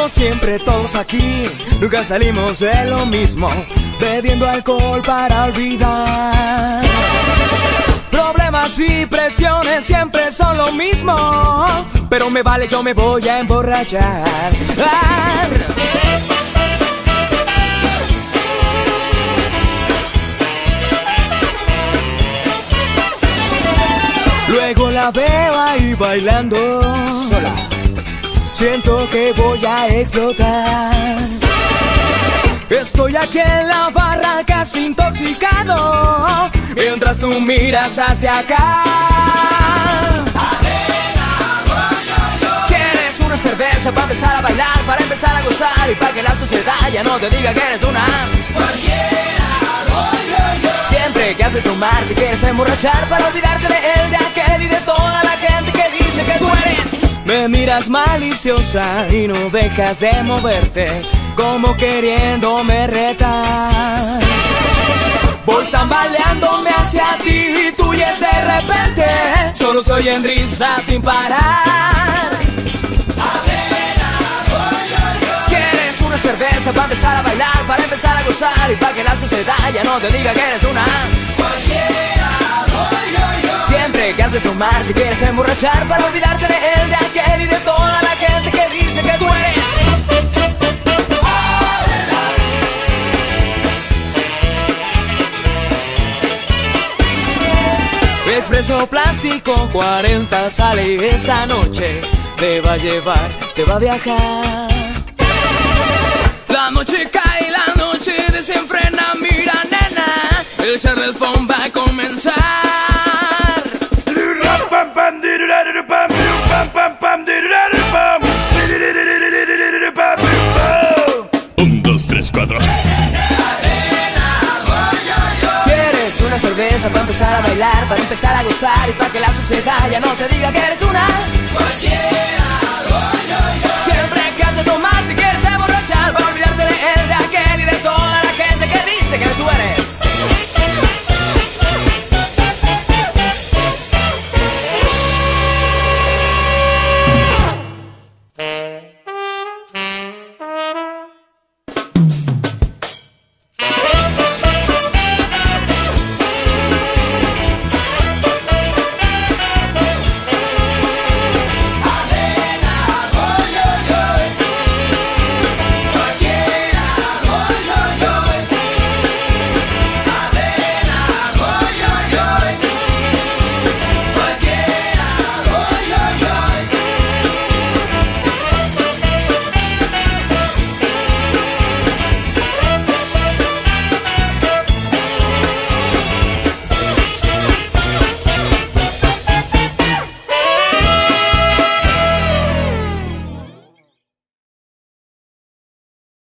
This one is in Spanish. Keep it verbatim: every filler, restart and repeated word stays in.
Pero siempre todos aquí, nunca salimos de lo mismo, bebiendo alcohol para olvidar. Problemas y presiones siempre son lo mismo, pero me vale, yo me voy a emborrachar. Ah. Luego la veo ahí bailando sola, siento que voy a explotar. Estoy aquí en la barra casi intoxicado, mientras tú miras hacia acá. ¿Quieres una cerveza para empezar a bailar, para empezar a gozar y para que la sociedad ya no te diga que eres una cualquiera? Siempre que has de tomar te quieres emborrachar para olvidarte de él, de aquel y de toda la gente que dice que tú eres. Me miras maliciosa y no dejas de moverte, como queriéndome retar. Voy tambaleándome hacia ti y tú huyes de repente, solo soy en risa sin parar. ¿Quieres una cerveza para empezar a bailar, para empezar a gozar y para que la sociedad ya no te diga que eres una cualquiera? Siempre que has de tomar te quieres emborrachar para olvidarte de él, de aquel y de toda la gente que dice que tú eres. Expreso Plástico cuarenta sale esta noche, te va a llevar, te va a viajar. La noche cae, la noche desenfrena, mira nena, el charleston va a comenzar. Un, dos, tres, cuatro. ¿Quieres una cerveza para empezar a bailar, para empezar a gozar y para que la sociedad ya no te diga que eres una cualquiera?